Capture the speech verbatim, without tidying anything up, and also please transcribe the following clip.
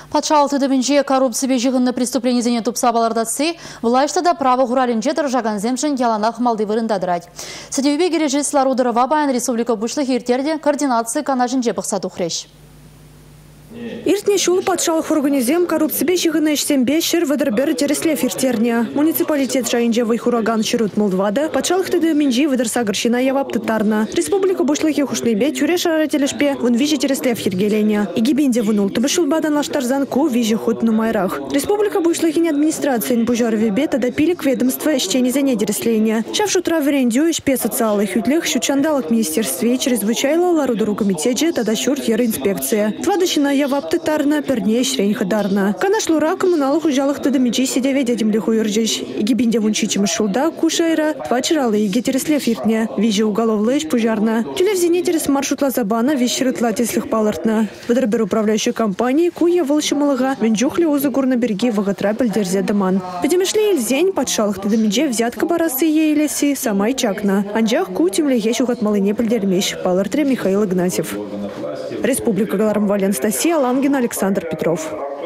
Патшалық түдімінже коррупция жығынны преступление зене тупсабалардатсы, влаштада право ғуралінже тұржаған земшін яланақ малды вырындадырад. Сәдеубе кережеслар удырыва баян республика бұшлық ертерде координация канажынже бұқсаду хреш. Иртне шул патшалық организем коррупция жығыны ішсембе шыр выдырбер тереслев иртерне. Муниципалитет жайынже вайхураган шырут молдвада, патшалық түді мінжи выдырса гыршина явапты тарна. Республика бұшлығы хушнайбе тюре шарателешпе вон вижи тереслев ергелене. Игибинде вынул тұбышыл бадан лаштарзан ку вижи худ нумайрах. Республика бұшлығын администрациян бұжарвебе тада пилик ведомства ищени за недересление. Шав шутра верендю ишпе социалых ютлих щучандалок министерстве чрезвычайло ларудору комитете тада щур ера инспекция. Твадащина явапты тарна перне шрень хадарна. Канашлура коммуналых ужалых тада мечи сидеве дядемлиху юрджиш. Игибинде вунчичим шулда кушайра твачралы иге тереслев иртне. Вижи уголовлыш пужарна. Тюлевзине терес маршрутла забана вещерытла теслих палартна. Выдербер управляющей компании куя волшималага венджухли узыгур на береги вагатрапель дерзе даман. Педемешли эльзень подшалых тада мече взятка барасы ейлеси самай чакна. Анджах ку темлехещу малыне пельдермещ. Палартре Михаил Игнатьев. Республика Галармвали Анастасия Лангина, Александр Петров.